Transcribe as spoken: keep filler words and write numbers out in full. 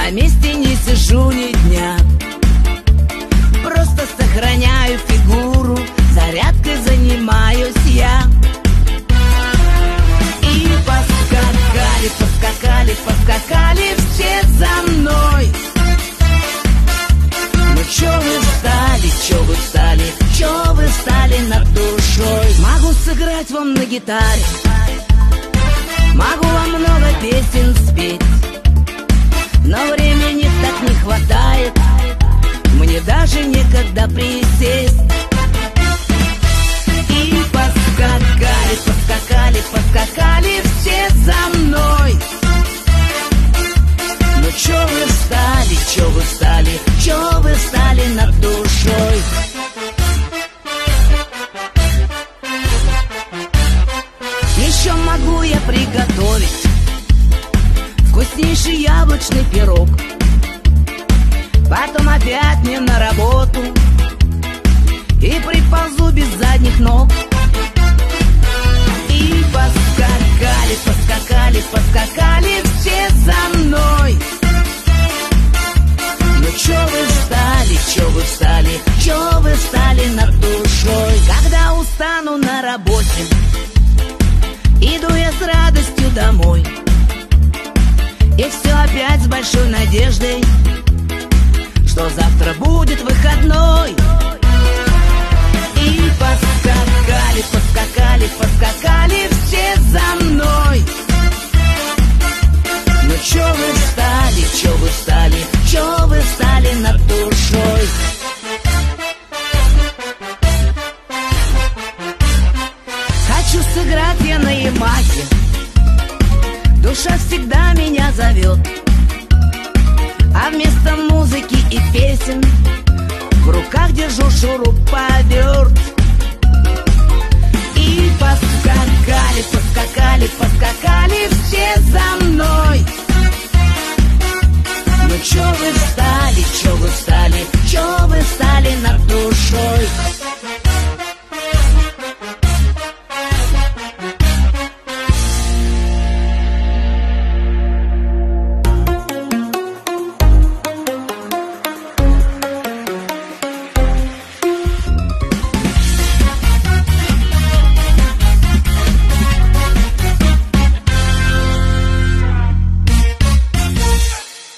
на месте не сижу ни дня. Просто сохраняю фигуру, зарядкой занимаюсь я. И поскакали, поскакали, поскакали все за мной. Ну чё вы встали, чё вы встали, чё вы встали над душой? Могу сыграть вам на гитаре, могу вам много песен спеть, но времени так не хватает, мне даже некогда присесть. И поскакали, поскакали, поскакали все за мной. Ну чё вы встали, чё вы встали, чё вы встали над душой? Еще могу я приготовить вкуснейший яблочный пирог, потом опять не на работу и приползу без задних ног. И поскакали, поскакали, поскакали все за мной. Ну чё вы встали, чё вы встали, чё вы встали над душой? Когда устану на работе, иду я с радостью домой, и все опять с большой надеждой, что завтра будет выходной. И поскакали, поскакали, поскакали все за мной. Ну чё вы встали, чё вы встали, чё вы встали над душой? Хочу сыграть я на ямахе, душа всегда меня зовет, а вместо музыки и песен в руках держу шуруповерт. И поскакали, поскакали, поскакали все